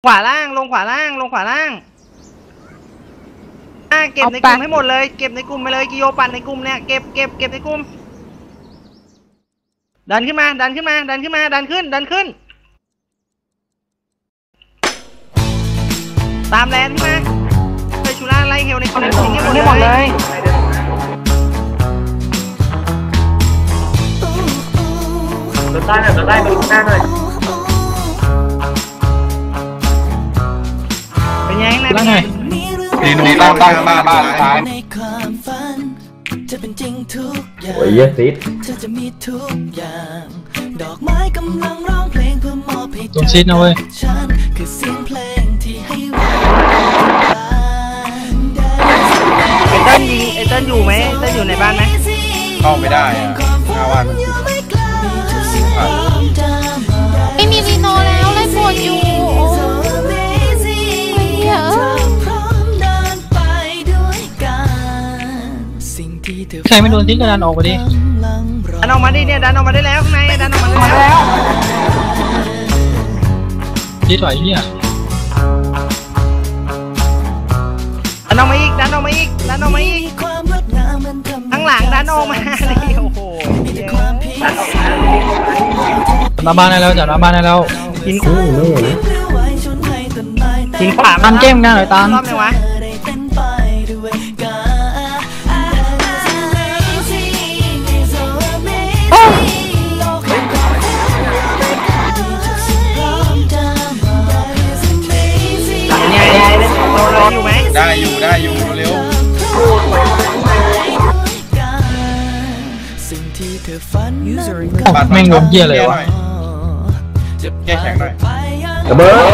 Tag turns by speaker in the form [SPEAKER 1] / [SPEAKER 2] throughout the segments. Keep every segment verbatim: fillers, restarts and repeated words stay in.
[SPEAKER 1] ขวาล่างลงขวาล่างลงขวาล่างอ่าเก็บในกลุ่มให้หมดเลยเก็บในกลุ่มไปเลยกิโยปั่นในกลุ่มเนี่ยเก็บเก็บเก็บในกลุ่มดันขึ้นมาดันขึ้นมาดันขึ้นมาดันขึ้นดันขึ้นตามแลนขึ้นมาไปชูล่าไล่เฮลในกลุ่มให้หมดเลยตัวใต้หน่อยตัวใต้ไปข้างหน้าหน่อยเป็นยังไงเป็นไง
[SPEAKER 2] ตีนูตั้งตั้งบ้านบ้านซ้ายโอ้ยเยอะสิ
[SPEAKER 3] ตรงชิดนะเว้ย
[SPEAKER 1] ไอเติ้ลยิงไอเติ้ลอยู่ไหมไอเติ้ลอยู่ในบ้านไหม
[SPEAKER 2] เข้าไม่ได้อะหน้าบ้านมัน
[SPEAKER 4] ไม่มีรีโนแล้วไล่ปวดอยู่
[SPEAKER 3] ใครไม่โดนทิ้งกระดานออกมาดิ
[SPEAKER 1] ดันออกมาดิเนี่ยดันออกมาได้แล้วข้างในดันออกมาได้แล้ว
[SPEAKER 3] ทิ้งถอยเนี่ย
[SPEAKER 1] ดันออกมาอีกดันออกมาอีกดันออกมาอีกข้างหลังดันออกมาเลยโอ้โห
[SPEAKER 3] หน้าบ้านได้แล้วจับหน้าบ้านได้แล้ว
[SPEAKER 1] กินคู่กินขวา
[SPEAKER 3] ตันเก้มหน้าหน่อยตัน
[SPEAKER 1] รอบไหนวะ
[SPEAKER 2] ได้อยู่ได้อยู่เร็ว
[SPEAKER 3] แม่งโดนเหี้ยเลยวะ
[SPEAKER 2] แก้แข็งหน่อย
[SPEAKER 1] กระเบิด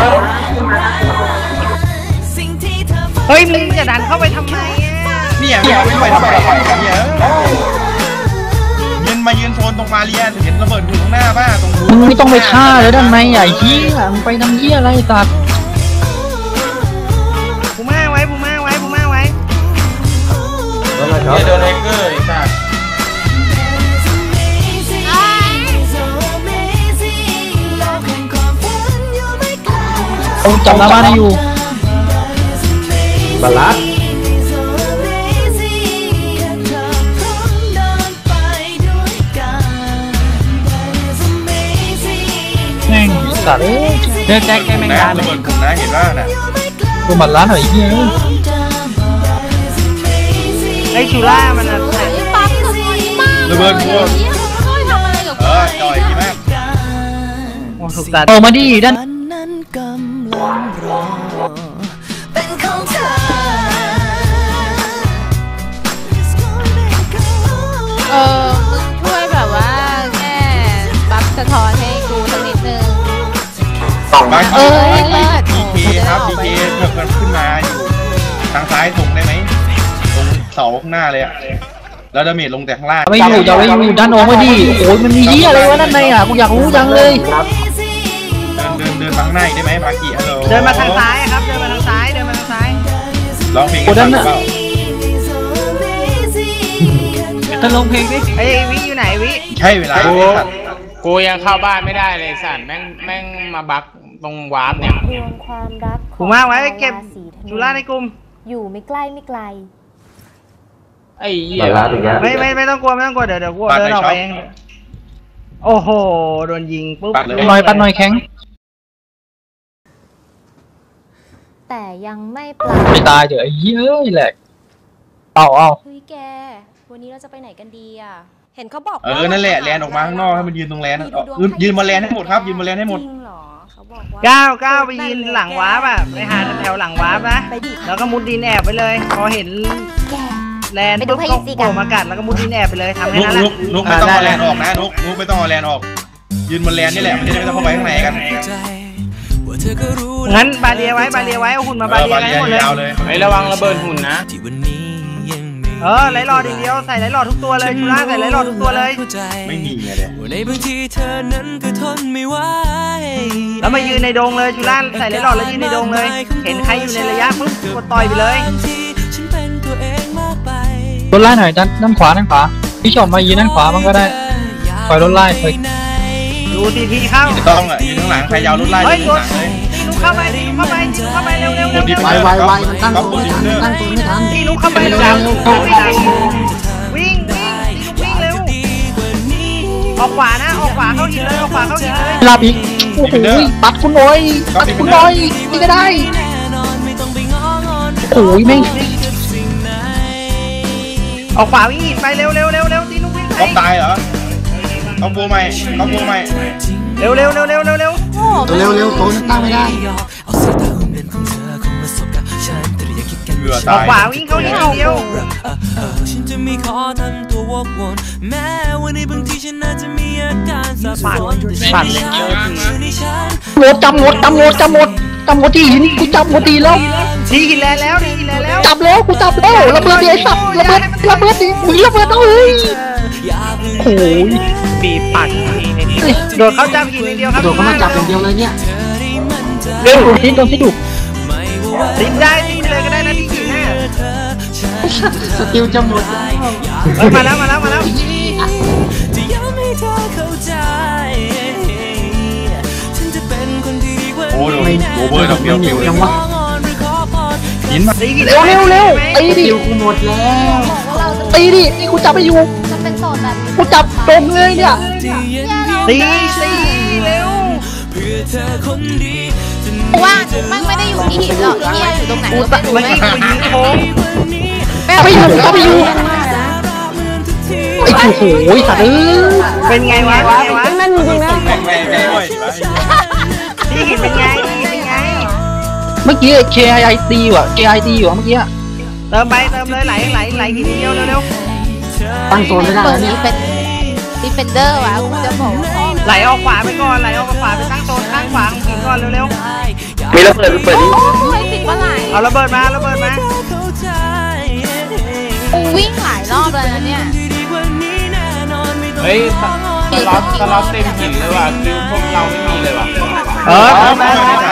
[SPEAKER 1] เฮ้ยมึงจะดันเข้าไปทำไม
[SPEAKER 2] เนี่ยเนี่ยไม่ไปทำอะไรเนี่ยยืนมายืนโซนตรงมาเรียนเห็นระเบิดอยู่ตรงหน้าบ้าตรง
[SPEAKER 3] มึงไม่ต้องไปฆ่าเลยด้านในใหญ่เหี้ยมึงไปทำเหี้ยอะไรตัด
[SPEAKER 1] ปูม่าไว้ปูม่าไว้ปูม่าไว้
[SPEAKER 2] เนี่ยโดนแฮกเกอร์ไอ้สัส
[SPEAKER 3] โอ้จับหน้าบ้านให้อยู่
[SPEAKER 2] บาลัด
[SPEAKER 3] แม่งสัตว์เอ้ย
[SPEAKER 1] เดินแจ็คแกแมงดา
[SPEAKER 2] ระเบิดผมนะเห็นว่าน่ะ
[SPEAKER 3] ตัวบัตรล้านหน่อยเหี้ย
[SPEAKER 1] ไอชูล่ามันอะ
[SPEAKER 2] ระเบิดพวกเออจ่อยดีมาก
[SPEAKER 3] ออกมาดิด้าน
[SPEAKER 4] เออมึงช่วยแบบว่าแค่บัฟสะท้อนให้กูสักนิดนึง
[SPEAKER 2] เออดีเคครับดีเคเพื่อนขึ้นมาอยู่ทางซ้ายส่งได้ไหมตรงเสาข้างหน้าเลยอะแล้วดาเมจลงแต่ข้างล่าง
[SPEAKER 3] ไม่อยู่อย่าไปอยู่ด้านออกมาดิโอ้ยมันมีเหี้ยอะไรวะด้านในอ่ะกูอยากรู้จังเลย
[SPEAKER 2] เดินเดินเดินทางหน้าได้ไหมบากิฮัลโหล
[SPEAKER 1] เดินมาทางซ้ายครับเดินมาทางซ้ายเดินมาทางซ้าย
[SPEAKER 2] ร้องเพลงกันเปล่า
[SPEAKER 3] ท่านร้องเพลงดิ
[SPEAKER 1] ไอ้วิอยู่ไหนวิ
[SPEAKER 2] ใช่เวลา
[SPEAKER 5] กูยังเข้าบ้านไม่ได้เลยสัตว์แม่งแม่งมาบักตรงวาร์ปเนี่ย
[SPEAKER 4] ดวงความรัก
[SPEAKER 1] ผมมาไว้เก็บจุฬาในกลุ่ม
[SPEAKER 4] อยู่ไม่ใกล้ไม่ไกล
[SPEAKER 5] ไอ้เหี้ย
[SPEAKER 1] ไม่ไม่ไม่ต้องกลัวไม่ต้องกลัวเดี๋ยวเดี๋ยวกูเดินออกไปเองโอ้โหโดนยิงปุ๊บ
[SPEAKER 3] หน่อยปัดหน่อยแข็ง
[SPEAKER 4] แต่ยังไม่ปลา
[SPEAKER 3] ไม่ตายเดี๋ยวไอ้เหี้ยแหลกเอาเอา
[SPEAKER 4] เฮ้ยแกวันนี้เราจะไปไหนกันดีอ่ะเห็นเขาบอก
[SPEAKER 2] เออนั่นแหละแลนออกมาข้างนอกให้มันยืนตรงแลนยืนมาแลนให้หมดครับยืนมาแลนให้หมด
[SPEAKER 1] ก้าวก้าวไปยืนหลังวาร์ปอะไปหาแถวหลังวาร์ปนะแล้วก็มุดดินแอบไปเลยพอเห็นแลนปุ๊บก็โผล่มากัดแล้วก็มุดดินแอบไปเลยทำให้นั่นแหละ
[SPEAKER 2] นุ๊กไม่ต้องมาแลนออกนะนุ๊กนุ๊กไม่ต้องมาแลนออกยืนมาแลนนี่แหละมันจะได้ไม่ต้องเข้าไปข้างในกัน
[SPEAKER 1] งั้นบาเรียไว้บาเรียไว้เอาหุ่นมาบาเรียไว้หมดเลย
[SPEAKER 5] ไประวังระเบิดหุ่นนะ
[SPEAKER 1] เออไหลหลอดอย่างเดียวใส่ไหลหลอดทุกตัวเลยชูล่าใส่ไหลหลอดทุกตัวเลย
[SPEAKER 2] ไม่มีเลย
[SPEAKER 1] แล้วมายืนในดงเลยชูล่าใส่ไหลหลอดแล้วยืนในดงเลยเห็นใครอยู่ในระยะปุ๊บกดต่อยไปเลย
[SPEAKER 3] รถไล่หน่อยด้านด้านขวาด้านขวาพี่ชอบมายืนด้านขวามันก็ได้คอยรถไล่คอย
[SPEAKER 1] ดูทีทีเข้า
[SPEAKER 2] ต้องอ่ะยืนข้างหลังใครยาวรถไล่ยืนข้างหลังเลย
[SPEAKER 1] เข้าไปตีนุ๊กเข้าไปตีนุ๊กเข้าไปเร็วเร็วเร็ว
[SPEAKER 3] ไวไวไวมันตั้งตัวไม่ทันตั้งตัวไม่ทัน
[SPEAKER 1] ตีนุ๊กเข้าไปเร็ววิ่งวิ่งตีนุ๊กวิ่งเร็วออกขวานะออกขวาเข้าหินเลยออกขวาเข้าหินเลย
[SPEAKER 3] ลาบิกโอ้โหปัดคุณน้อยปัดคุณน้อยนี่ก็ได้โอ้ยแม่ง
[SPEAKER 1] ออกขวาวิ่งหินไปเร็วเร็วเร็วเร็วตีนุ๊กวิ่งไป
[SPEAKER 2] ก๊อฟตายเหรอก๊อฟโบใหม่ก๊อฟโบใหม่
[SPEAKER 1] เร็วเร็วเร็วเร็วเร็วเร็ว
[SPEAKER 4] โอ้โห
[SPEAKER 3] เร็วเร็วโตตั้งไม่ได้
[SPEAKER 2] เหลือ
[SPEAKER 1] ออ
[SPEAKER 2] ตาก ย
[SPEAKER 1] ขวาวิ่งเข้าหินเดียว
[SPEAKER 6] ฉันจะมีขอทำตัววกวนแม้วันนี้บางทีฉันอาจจะมีอาการสับสนแต่
[SPEAKER 1] ปั่นเลย
[SPEAKER 3] หมดจำหมดจำหมดจำหมดจำหมดที่หินกูจำหมดทีแล้ว
[SPEAKER 1] ดีหินแล้วแล้วดีหินแล้วแล้ว
[SPEAKER 3] จับแล้วกูจับแล้วระเบิดดิไอ้สัตว์ระเบิดระเบิดดิอุ้ยระเบิดเอาเลยโอ้ย
[SPEAKER 1] บีบปั่นโดดเข้าจับหินเดียวครับ
[SPEAKER 3] โดดเข้ามาจับอย่างเดียวเลยเนี่ยเร็วดูที่ตรงที่ดู
[SPEAKER 1] ตีได้ตีเลยก็ได้นะพี่หินน่ะ
[SPEAKER 3] สกิลจะหมด
[SPEAKER 1] มาแล้วมาแล้วมาแล้ว
[SPEAKER 6] จะย้ำให้เธอเข้าใจฉันจะเป็นคนดีกว่า
[SPEAKER 2] โอ้โหโอเวอร์ดอกเดียวฟิวเลย
[SPEAKER 3] จังวะ
[SPEAKER 2] หินมา
[SPEAKER 1] ตีหิน
[SPEAKER 3] เร็วเร็วเร็วตีดิกูหมดแล้วตีดินี่กูจับไปอยู่
[SPEAKER 4] มันเป็นโซนแบบนี้
[SPEAKER 3] กูจับตรงเลยเนี่ย
[SPEAKER 1] ตีตีเร็ว
[SPEAKER 6] เพื่อเธอคนดี
[SPEAKER 4] ว่ามันไม่ได้อยู่ที่หินหรอกที่อยู่ตรงไหน
[SPEAKER 1] กู
[SPEAKER 4] ก็
[SPEAKER 1] ตัด
[SPEAKER 4] ไม่
[SPEAKER 1] เมื่อ
[SPEAKER 4] รู้
[SPEAKER 1] กี้กูยิงโค้ง
[SPEAKER 3] ไปอยู่จับไปอยู่ไอ้โอ้โหสัตว์เอ้ย
[SPEAKER 1] เป็นไงวะเป็นไงวะ
[SPEAKER 2] แม่งแม่งได้ด้วย
[SPEAKER 1] ตีหินเป็นไงตีหินเป็นไง
[SPEAKER 3] เมื่อกี้ เค ไอ ตี ว่ะ เค ไอ ตีอยู่เมื่อกี้
[SPEAKER 1] เติมไปเติมเลยไหลไหลไหลหินเดียวเร็วเร็ว
[SPEAKER 3] ตั้งโซนไม่ได้
[SPEAKER 4] ตัว
[SPEAKER 3] แล้วเนี่
[SPEAKER 4] นี้
[SPEAKER 3] ย
[SPEAKER 4] เป็นดิเฟนเดอร์วะกูจะบอกว่า
[SPEAKER 1] ไหลออกขวาไปก่อนไหลออกขวาไปตั้งโซนข้างขวาของหินก่อนเร็วเร็ว
[SPEAKER 3] มีระเบิดเปิดดิ
[SPEAKER 4] โอ้ยสิบว่าไหล
[SPEAKER 1] เอาระเบิดมาระเบิดมา
[SPEAKER 4] กูวิ่งหลายรอบเลยนะเนี่ย
[SPEAKER 5] เฮ้ยสล็อตสล็อตเต็มหินเลยว่ะคิวพวกเราไม่มีเลยว่ะ
[SPEAKER 1] เออเติมมา
[SPEAKER 2] ไม่ทัน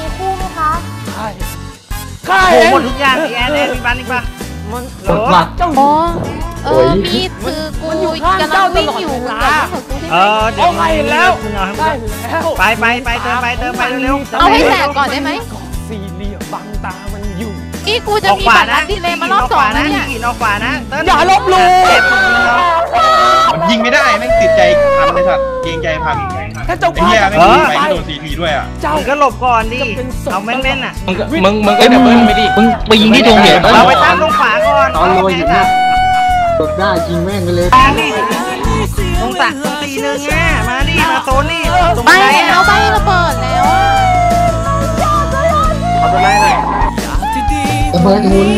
[SPEAKER 1] โอ้หมดทุกอย่างแอนแอนมีบ้านอีกปะ
[SPEAKER 3] กดมา
[SPEAKER 4] โอ้เออมีดคือกูกำลังวิ่งอยู่มึงอย่ายุ่งกับกู
[SPEAKER 1] เอ
[SPEAKER 4] ได้ไหม
[SPEAKER 1] อเดี๋ยวมาแล้วไปไปไปเติมไปเติมไปเร็ว
[SPEAKER 4] เอาให้แตกก่อนได้ไหม
[SPEAKER 6] สี่เหลี่ยมบังตามันอยู่
[SPEAKER 4] อีกูจะ
[SPEAKER 1] ออก
[SPEAKER 4] มี
[SPEAKER 1] ขวา
[SPEAKER 4] บัตร
[SPEAKER 1] นะ
[SPEAKER 4] ดีเลยมารอบสองแล้วเนี่ย
[SPEAKER 1] หินออกขวานะเติม
[SPEAKER 3] อย่าลบหลู่
[SPEAKER 1] เจ็บของมึงเนาะ
[SPEAKER 2] มันยิงไม่ได้แม่งติดใจพันเลยสัตว์เกรงใจพัน
[SPEAKER 6] ถ้าเจ้า
[SPEAKER 2] ไอ้เหี้ยแม่งยิงไปโดนซีทีด้วยอ่ะ
[SPEAKER 1] มึงก็หลบก่อนดิเอาแม่นๆอ่ะ
[SPEAKER 5] มึงก็มึงมึงก็ดับเบิ้ลไปดิ
[SPEAKER 3] มึงไปยิงที่ตรงเหรียญ
[SPEAKER 1] เราไปตั้งตรงขวาก่อน
[SPEAKER 3] ตอนโรยอยู่นะกดได้ยิงแม่งไปเลย
[SPEAKER 1] ตรงตักตรงตีนึงอ่ะมาดิมาโซนนี่ตรง
[SPEAKER 4] ไป
[SPEAKER 1] ไหน
[SPEAKER 4] แล้วไประเบิดแล้ว
[SPEAKER 1] เอาตัวไหนเลย
[SPEAKER 3] ระเบิดหมุน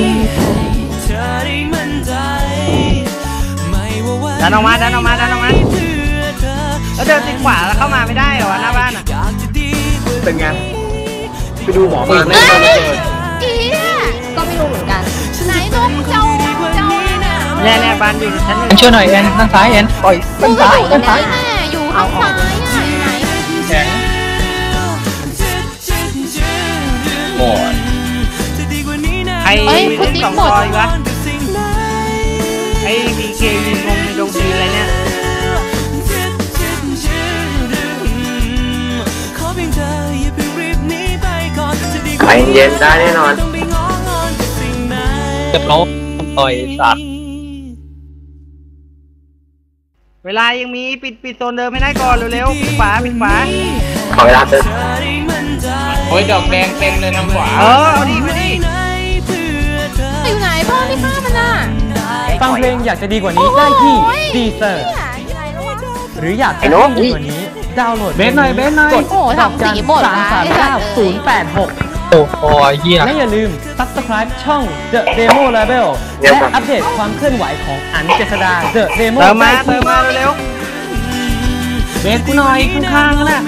[SPEAKER 1] ดันออกมาดันออกมาดันออกมาแล้วเดินติดขวาแล้วเข้ามาไม่ได้เหรอวะหน้าบ้านอ่ะ
[SPEAKER 3] เป็นไงไปดูหมอมา
[SPEAKER 4] เอ้ยอีก็ไม่รู้เหมือนกันไหนนกเจ้าเจ้าเนี่ย
[SPEAKER 1] แน่ๆบ้านอยู่ชั้นหนึ่ง
[SPEAKER 3] ช่วยหน่อยแอนด้านซ้ายแอนปล่อย
[SPEAKER 4] กู
[SPEAKER 3] ด้าน
[SPEAKER 4] ก็
[SPEAKER 3] ซ้าย
[SPEAKER 4] อยู่ตร
[SPEAKER 3] ด้าง น
[SPEAKER 4] ไหน
[SPEAKER 3] ซ้าย
[SPEAKER 4] แน่อยู่ข้างซ้ายอ่ะไหน
[SPEAKER 2] แข็งโอ้ย
[SPEAKER 1] ใครเล่นสองซอยวะไอ้บีเคยิงงงในดงซีอะไรเนี่ย
[SPEAKER 3] ไปเย็นได้แน่นอนจะล้มปล่อยสัตว์
[SPEAKER 1] เวลายังมีปิดปิดโซนเดิมให้ได้ก่อนเร็วๆปิดขวาปิดขวา
[SPEAKER 3] ขอเวลาเติม
[SPEAKER 5] โอ้ยดอกแดงเต็มเลยทางขวา
[SPEAKER 1] เออเอาดิมาดิ
[SPEAKER 4] อยู่ไหนพ่อไม่ฆ่ามันอ่ะ
[SPEAKER 6] ฟังเพลงอยากจะดีกว่านี้ได้ที่ดีเซอร์หรืออยากจะดีกว่านี้ดาวน์โหลด
[SPEAKER 3] เบสหน่อยเบสหน่อย
[SPEAKER 6] กดดอกจันสามสามเก้าศูนย์แปดหก
[SPEAKER 3] โอ้โหเฮีย
[SPEAKER 6] และอย่าลืม Subscribe ช่อง The Demo Label และอัปเดตความเคลื่อนไหวของอันเจษดา The Demo
[SPEAKER 1] เติมมาเติมมาเร็ว
[SPEAKER 3] เบสกูหน่อยข้างๆนะ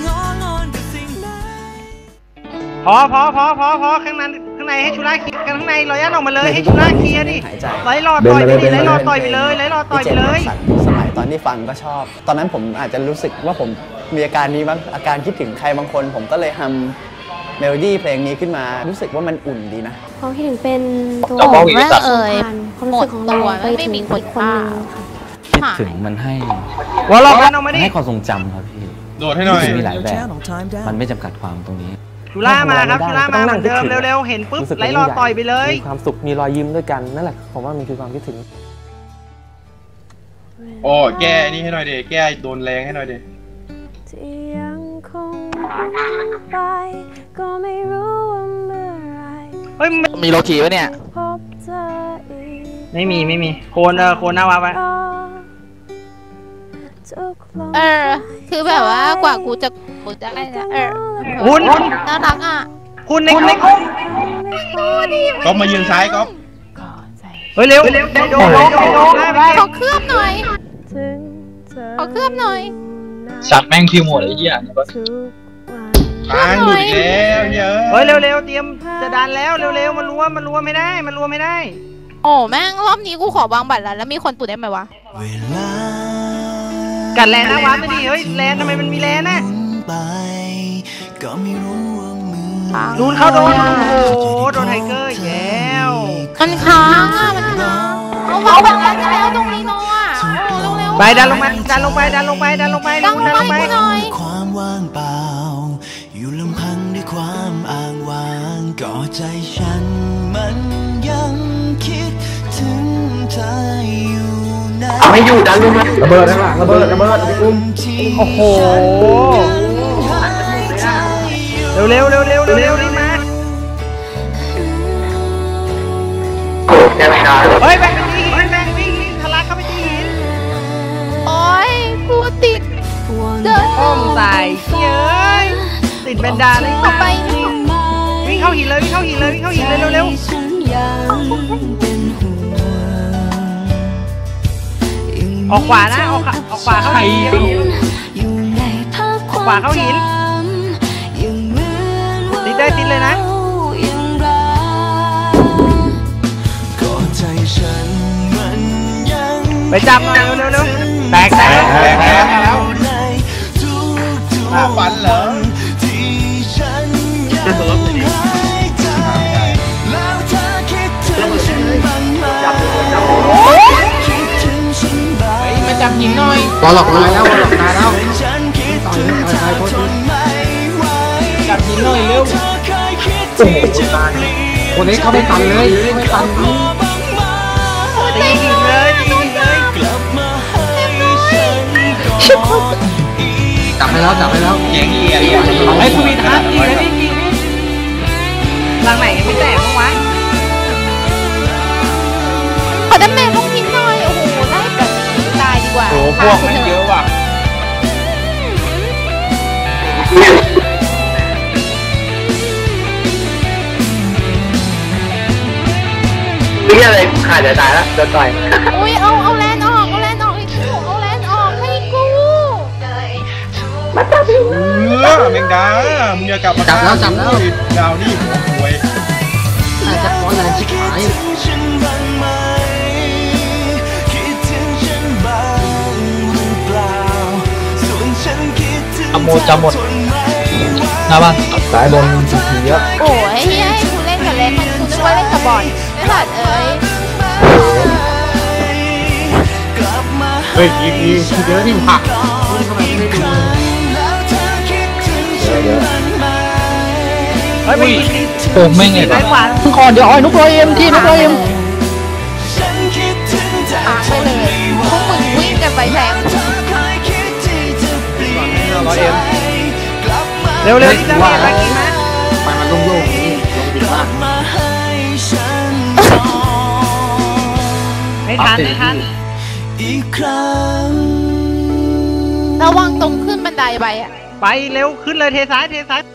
[SPEAKER 1] ๆพอพอพอพอพอข้างนั้นข้างในให้ชุล่าเคลียร์กันข้างในรอยันออกมาเลยให้ชุล่าเคลียร์ดิไล่รอต่อยไปดิไล่รอต่อยไปเลยไล่รอต่อยไปเลย
[SPEAKER 7] สมัยตอนที่ฟังก็ชอบ ตอนนั้นผมอาจจะรู้สึกว่าผมมีอาการนี้บ้างอาการคิดถึงใครบางคน ผมก็เลยทำเมโลดี้เพลงนี้ขึ้นมารู้สึกว่ามันอุ่นดีนะ
[SPEAKER 8] ความคิดถึงเป็นตัว
[SPEAKER 3] เจ้าของ
[SPEAKER 4] แม่เอ่ย
[SPEAKER 8] ความรู้สึกของเราไป
[SPEAKER 4] ไม่
[SPEAKER 8] ถึง
[SPEAKER 4] มี
[SPEAKER 8] อีก
[SPEAKER 4] ค
[SPEAKER 8] คน นหนึ่งค่ะ
[SPEAKER 9] คิดถึงมันให้
[SPEAKER 1] วอลล็อกกันออกมา
[SPEAKER 9] มัน
[SPEAKER 1] ดิ
[SPEAKER 9] ให้ความทรงจำครับพี่
[SPEAKER 2] โดดให้หน่อย
[SPEAKER 9] มีหลายแบบ มันไม่จำกัดความตรงนี้
[SPEAKER 1] ชูล่ามาครับชูล่ามาเหมือนเดิมเร็วๆเห็นปุ๊บไล่รอต่อยไปเลย
[SPEAKER 9] มีความสุขมีรอยยิ้มด้วยกันนั่นแหละผมว่ามันคือความคิดถึง
[SPEAKER 2] โอ้แก้นี่ให้หน่อยเด็แก้โดนแรงให้หน่อยเด็
[SPEAKER 1] เฮ้ย
[SPEAKER 3] มีโลกีไว้เนี่ย
[SPEAKER 1] ไม่มีไม่มีโคนเออโคนหน้าวับไว้
[SPEAKER 4] เออคือแบบว่ากว่ากูจะกูจะได้นะเออ
[SPEAKER 1] คุณ
[SPEAKER 4] น่ารักอ่ะ
[SPEAKER 1] คุณในในกุ๊ก
[SPEAKER 2] ก็มายืนซ้ายก็
[SPEAKER 1] เฮ้ยเร็วเร็วโดนโดนโดน
[SPEAKER 4] ขอเคลือบหน่อยขอเคลือบหน่อย
[SPEAKER 3] สัตว์แม่งคิวหมดเลยเหี้ย
[SPEAKER 2] ทางหลุดแล้วเยอะ
[SPEAKER 1] เฮ้ยเร็วเร็วเตรียมจะดันแล้วเร็วเร็วมันรัวมันรัวไม่ได้มันรัวไม่ได้
[SPEAKER 4] โอ้แม่งรอบนี้กูขอวางบัตรแล้วแล้วมีคนปุ่นได้ไหมวะ
[SPEAKER 1] กัดแลนนะวะไม่ดีเฮ้ยแลนทำไมมันมีแลนนะลูนเข้าโดนโอ้โหโดนไทเกอร์แย่
[SPEAKER 4] มันค้างอ่ะมันค้างเอาวางบัตรแล้วตรงนี้เนาะ
[SPEAKER 1] ไปดันลงมาดันลงไปดันลงไปดันลงไปดันลงไป
[SPEAKER 4] หน่อย
[SPEAKER 6] ความว่างเปล่าอยู่ลำพังด้วยความอ้างว้างก็ใจฉันมันยังคิดถึงเธออยู่นะ
[SPEAKER 3] ไม่อยู่ดันลงมาระเบิดนะระเบิดระเบิดอุ้ม
[SPEAKER 1] โอ้โหเร็วเร็วเร็วเร็วเร็วรีบมาเฮ้ยแบงค์ตีหินแบงค์ตีหินทะลักเข้าไปตีหิน
[SPEAKER 4] โอ้ยพูดติดเดิน
[SPEAKER 1] อ้อมใส่เย้ยติดแบนดาเลย
[SPEAKER 4] ต่อไป
[SPEAKER 1] วิ่งเข้าหินเลยวิ่งเข้าหินเลยวิ่งเข้าหินเลยเร็วเร็วออกขวานะออกออกขวาเข้าหินออกขวาเข้าหินติดได้ติดเลยนะไปจับเร็วเร็วเร็วแตกแตกแตกแล้ว
[SPEAKER 2] ฝันเหรอ
[SPEAKER 5] มาจับหินหน่อย
[SPEAKER 3] รอหลอกตายแล้วรอหลอกตายแล้ว
[SPEAKER 5] ต่อยต่อยต่อยจับหินหน่อยเร็ว
[SPEAKER 3] โอ้โหตายคนนี้เขาไม่ตันเลยไม่ตัน
[SPEAKER 1] ตีหินเลยตีหินเลย
[SPEAKER 3] จับให้แล้วจับให้แล้ว
[SPEAKER 2] เกียงเกียง
[SPEAKER 1] ไอ้คุยทัศน์ดีเลยนี่กี่หลังไหนไม่แตกบ้างวะ
[SPEAKER 4] ขอดาเมจลงหินหน่อยโอ้โหไล่แบบตายดีกว่า
[SPEAKER 5] โอ้พวกมันเยอะว่ะ
[SPEAKER 3] นี่อะไรขาดจะตายแล้วโดนต่อย
[SPEAKER 4] อุ้ยเอาเอาแลนออกเอาแลนออกให้กูเอาแลนออกให้กู
[SPEAKER 2] มาจับเออแมงดามึงอย่ากลับมา
[SPEAKER 3] จับแล้วจับแล้ว
[SPEAKER 2] ดาวนี่หัวหวย
[SPEAKER 3] อาจจะร้อนแรงชิบหายอโมจะหมดนะบ้างสายบนทีเยอะ
[SPEAKER 4] โอ้ยเฮ้ยให้กูเล่นกับเล็กมันกูนึกว่าเล่นกับบอลไม่หลัดเอ้ย
[SPEAKER 3] เฮ้ยอีกอีกเยอะนี่ผักนี่ทำไมไม่ดูเยอะ
[SPEAKER 1] เฮ้ยไม่
[SPEAKER 3] โอ้ไม่ไงบ้างก่อนเดี๋ยวอ้อยนุ๊กโรยเอ็มที่นุ๊กโรยเอ็ม
[SPEAKER 4] ตายไปเลยพวกมึงวิ่งกันไปแทง
[SPEAKER 1] เร็วเร็วที่จะมีอะไรกินไหม
[SPEAKER 3] ไปมันโล่งๆนี่ลงดีมาก
[SPEAKER 1] ไม่ทันไม่ทัน
[SPEAKER 4] ระวังตรงขึ้นบันไดไปอ่ะ
[SPEAKER 1] ไปเร็วขึ้นเลยเทซ้ายเทซ้าย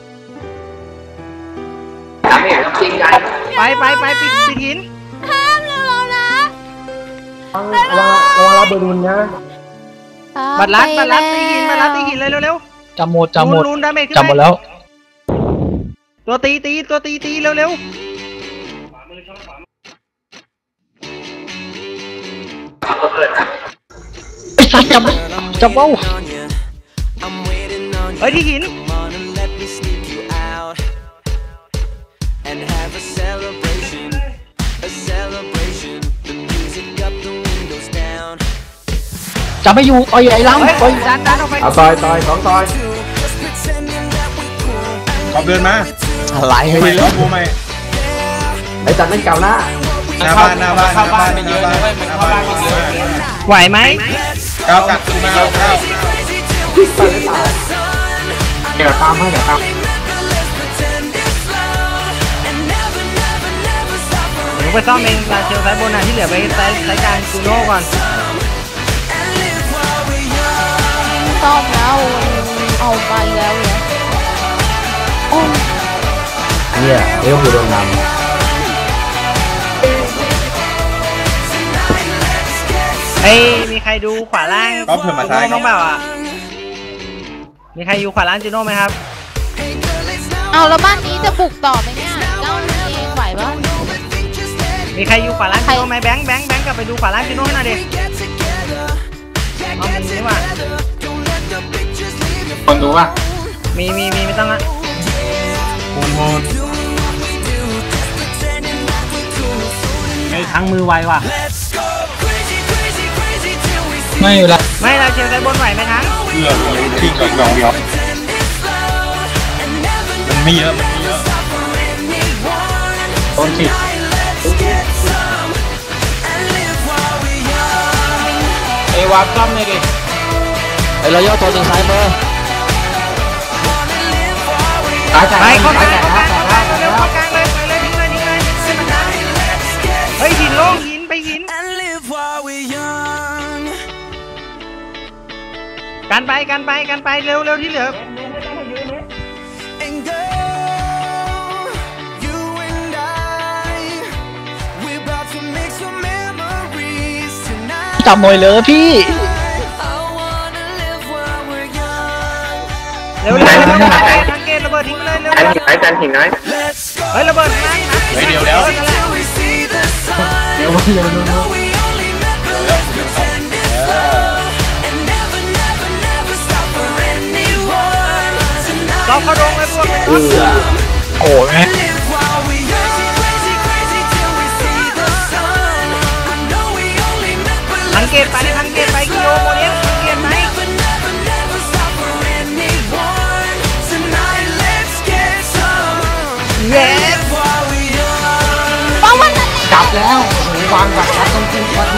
[SPEAKER 1] ไปไปไปปิดปิดหิน
[SPEAKER 4] ห้ามเร็วนะ
[SPEAKER 3] ระวังระวังรับเบอร์ดุนนะ
[SPEAKER 1] บัดรัดบัดรัดตีหินบัดรัดตีหินเลยเร็ว
[SPEAKER 3] ๆจำหมดจำหมดจำหมดแล้ว
[SPEAKER 1] ตัวตีตีตัวตีตีเร็ว
[SPEAKER 3] ไอ้สัตว์จับจับเว้า
[SPEAKER 1] เฮ้ยที่หิน
[SPEAKER 3] จะไม่อยู่ต่อยไอ้ล้ำต่อย
[SPEAKER 1] ดันดันออกไป
[SPEAKER 3] เอาต่อยต่อยสองต่อย
[SPEAKER 2] ขอบเดินมา
[SPEAKER 3] อะไร
[SPEAKER 2] กูไม่ก็กูไม่
[SPEAKER 3] ไอ้จันนั่นเก่าหน้า
[SPEAKER 2] หน้าบ้านหน้าบ้านห
[SPEAKER 5] เข้า
[SPEAKER 2] น้า
[SPEAKER 5] บ้า
[SPEAKER 2] บ้าน น
[SPEAKER 5] ไป
[SPEAKER 2] ห
[SPEAKER 5] เย
[SPEAKER 2] น้า
[SPEAKER 5] อะ
[SPEAKER 2] บ้าน
[SPEAKER 5] เลยมันเข้าบ้านไปเยอะ
[SPEAKER 1] ไหวไหม
[SPEAKER 2] ก้าวกัดกูมาเอาก้าว
[SPEAKER 3] เดี๋ยวตามให้เดี๋ยวตาม
[SPEAKER 1] หนูไปซ่อมเองลาเชลซ้ายบนน่ะที่เหลือไปซ้ายซ้ายกลางจูโน่ก่อน
[SPEAKER 4] ซ่อมแล้วเอาไปแล้วเนี่ยโอ้
[SPEAKER 3] เนี่ยเอวหูโดนนำ
[SPEAKER 1] เฮ้ยมีใครดูขวาล่าง
[SPEAKER 2] ก็เพิ่มมาซ้าย
[SPEAKER 1] จูโน่บ้างเปล่าอ่ะมีใครอยู่ขวาล่างจูโน่ไหมครับ
[SPEAKER 4] เอาแล้วบ้านนี้จะบุกต่อไหมเนี่ยเก้านาทีไหวปะ
[SPEAKER 1] มีใครอยู่ขวาล่างจูโน่ไหมแบงค์แบงค์แบงค์กลับไปดูขวาล่างจูโน่ให้หน่อยดิเอามีนี่ว่ะ
[SPEAKER 5] คนดูว่า
[SPEAKER 1] มีมีมีไม่ต้องละ
[SPEAKER 2] โอนโอน
[SPEAKER 1] ไอ้ทั้งมือไวว่ะ
[SPEAKER 5] ไม่อยู่ละ
[SPEAKER 1] ไม่ลาเชลซ้ายบนไหวไหมทั้ง
[SPEAKER 2] เพื่อทิ้งก่อนก่อนเดียวมันไม่เยอะมันไม่เยอะ
[SPEAKER 5] โดนสิไอ้วับซ่อมเลยดิ
[SPEAKER 3] ไอ้เราย่อตัวหนึ่งซ้ายมือ
[SPEAKER 5] ตายจ่าย
[SPEAKER 1] ไปเข้ากลาง
[SPEAKER 5] จ่าย
[SPEAKER 1] เข้ากลาง
[SPEAKER 5] จ่าย
[SPEAKER 1] เข้ากลางเร็วเข้ากลางเลยไปเลยทิ้งเลยทิ้งเลยทิ้งเลยมันได้เฮ้ยหินโล่งหินไปหินกันไปกันไปกันไปเร็วเร็วที่เหลือ
[SPEAKER 3] จับมวยเลยพี่
[SPEAKER 1] เร็วเร็วเร็วทังเกตระเบิดทิ้งเลยเร็ว
[SPEAKER 3] ไอ้จันหินน้อย
[SPEAKER 1] เฮ้ยระเบิดข้างนะ
[SPEAKER 2] เฮ้ยเดี๋ยวเดี๋ยว
[SPEAKER 3] เดี๋ยวเดี๋ยวเดี๋ยว
[SPEAKER 1] เราเข้าดงเลยพวก
[SPEAKER 3] เออโอ้ย
[SPEAKER 1] ทังเกตไปทังเกตไปกิโลโมเดลทังเกตไปเย้
[SPEAKER 4] ป้าวันนั้น
[SPEAKER 5] จับแล้ววางแบบจับตรงที่วัด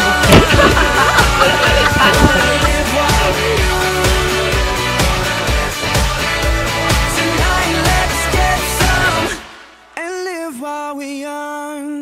[SPEAKER 6] and live while we're young.